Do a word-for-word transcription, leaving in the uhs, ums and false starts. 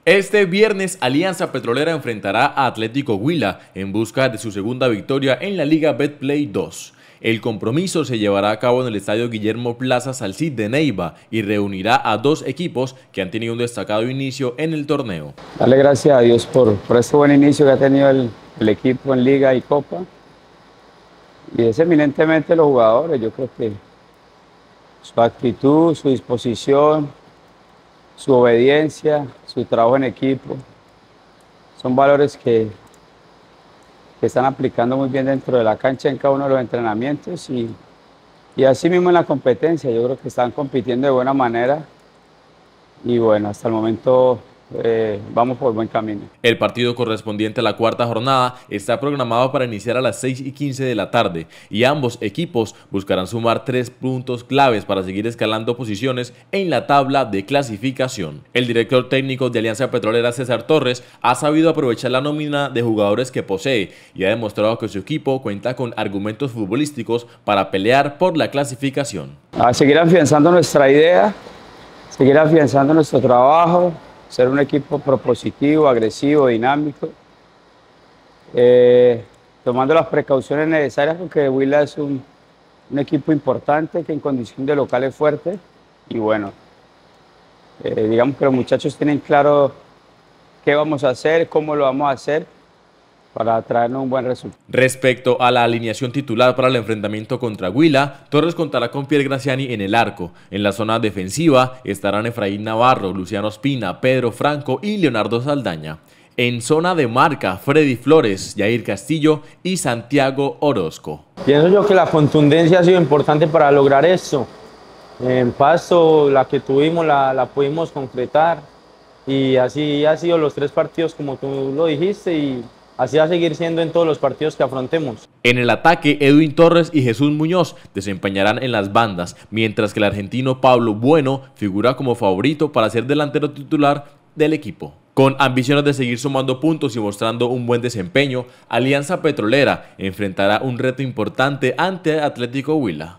Este viernes, Alianza Petrolera enfrentará a Atlético Huila en busca de su segunda victoria en la Liga Betplay dos. El compromiso se llevará a cabo en el estadio Guillermo Plaza Salcid de Neiva y reunirá a dos equipos que han tenido un destacado inicio en el torneo. Darle gracias a Dios por, por este buen inicio que ha tenido el, el equipo en Liga y Copa. Y es eminentemente los jugadores, yo creo que su actitud, su disposición, su obediencia, su trabajo en equipo, son valores que, que están aplicando muy bien dentro de la cancha en cada uno de los entrenamientos y, y así mismo en la competencia. Yo creo que están compitiendo de buena manera y bueno, hasta el momento eh, vamos por buen camino. El partido correspondiente a la cuarta jornada está programado para iniciar a las seis y quince de la tarde y ambos equipos buscarán sumar tres puntos claves para seguir escalando posiciones en la tabla de clasificación. El director técnico de Alianza Petrolera, César Torres, ha sabido aprovechar la nómina de jugadores que posee y ha demostrado que su equipo cuenta con argumentos futbolísticos para pelear por la clasificación. A seguir afianzando nuestra idea, seguir afianzando nuestro trabajo, ser un equipo propositivo, agresivo, dinámico, eh, tomando las precauciones necesarias porque Huila es un, un equipo importante que en condición de local es fuerte y bueno, eh, digamos que los muchachos tienen claro qué vamos a hacer, cómo lo vamos a hacer para traernos un buen resultado. Respecto a la alineación titular para el enfrentamiento contra Huila, Torres contará con Pierre Graziani en el arco. En la zona defensiva estarán Efraín Navarro, Luciano Ospina, Pedro Franco y Leonardo Saldaña. En zona de marca, Freddy Flores, Jair Castillo y Santiago Orozco. Pienso yo que la contundencia ha sido importante para lograr esto. En Pasto, la que tuvimos la, la pudimos concretar y así ha sido los tres partidos como tú lo dijiste y así va a seguir siendo en todos los partidos que afrontemos. En el ataque, Edwin Torres y Jesús Muñoz desempeñarán en las bandas, mientras que el argentino Pablo Bueno figura como favorito para ser delantero titular del equipo. Con ambiciones de seguir sumando puntos y mostrando un buen desempeño, Alianza Petrolera enfrentará un reto importante ante Atlético Huila.